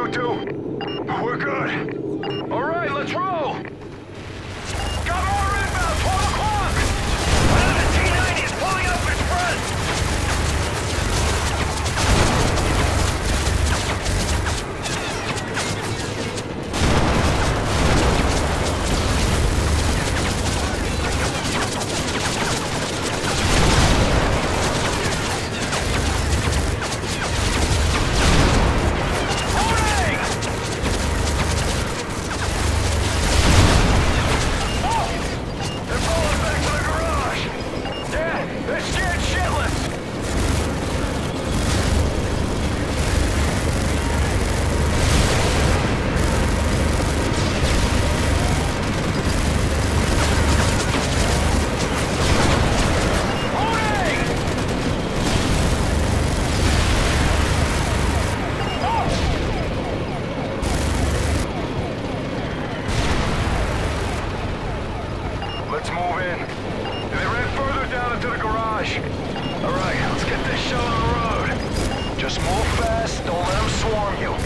2-2. We're good. All right, let's roll. Got more inbound, 12 o'clock. Another T-90 is pulling up in front. Let's move in. They ran further down into the garage. All right, let's get this show on the road. Just move fast, don't let them swarm you.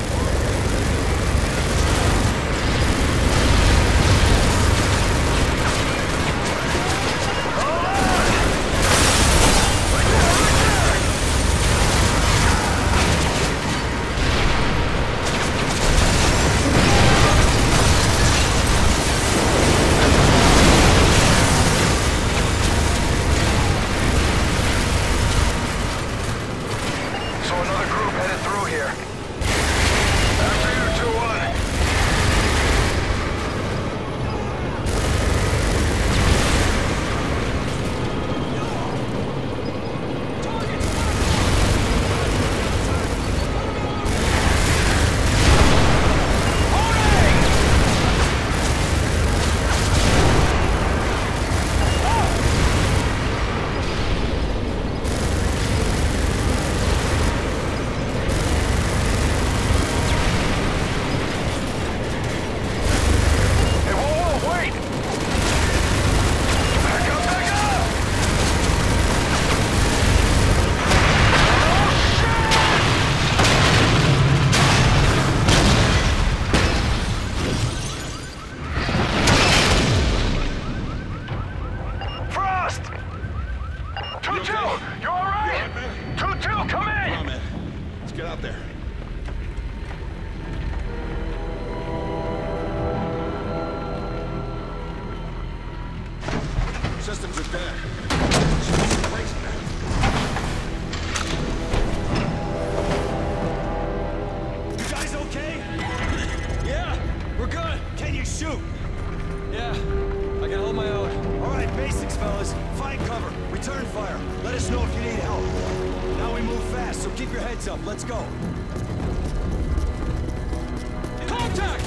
Systems are dead. You guys okay? Yeah, we're good. Can you shoot? Yeah, I can hold my own. All right, basics, fellas. Find cover. Return fire. Let us know if you need help. Now we move fast, so keep your heads up. Let's go. Contact!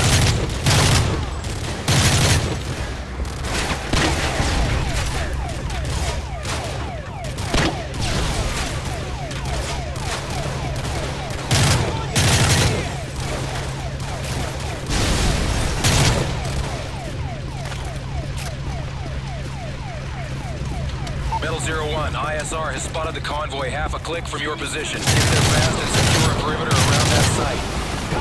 Metal 01, ISR has spotted the convoy half a click from your position. Get there fast and secure a perimeter around that site.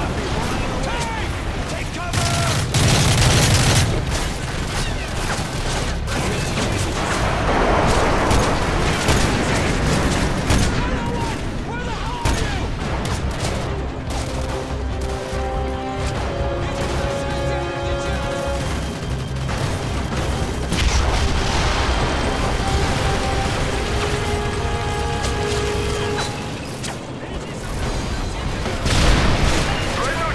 Take cover! Where the hell are Red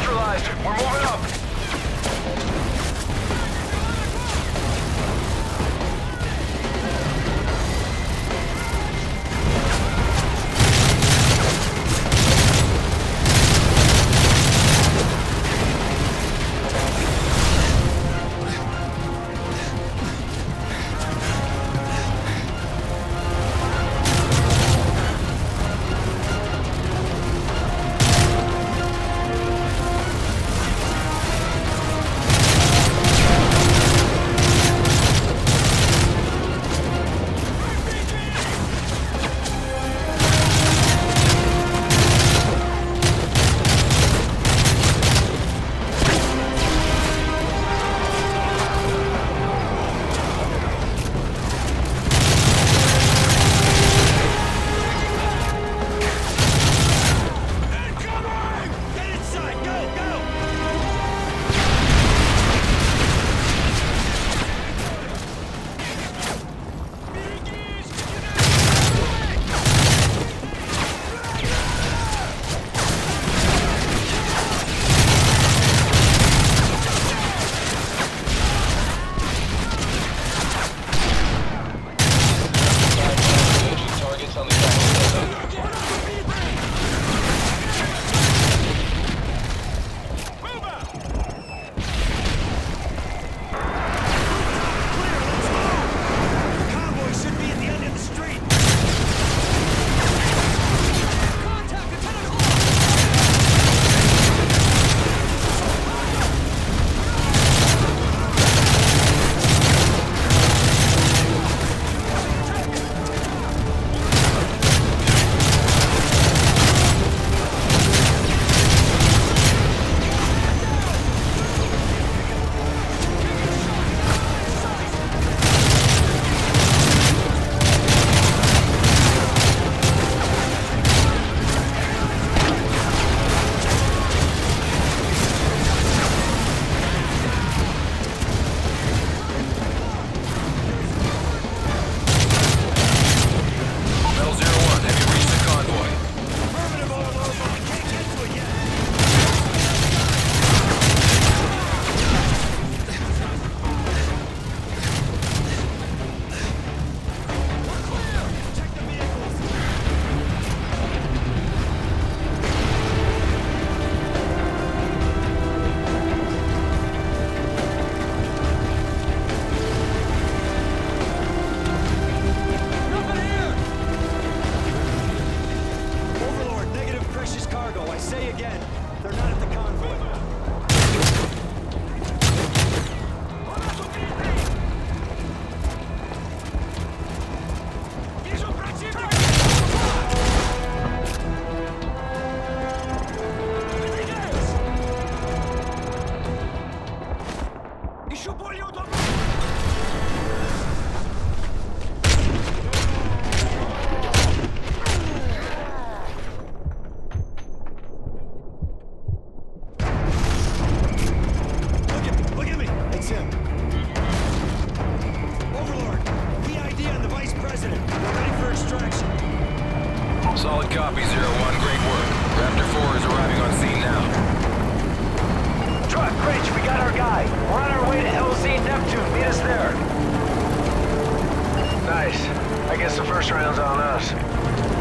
say again, they're not at the convoy. Look at me! It's him. Overlord, PID on the Vice President. We're ready for extraction. Solid copy, 01. Great work. Raptor 4 is arriving on scene now. Truck, Rich, we got our guy. We're on our way to LZ Neptune. Meet us there. Nice. I guess the first round's on us.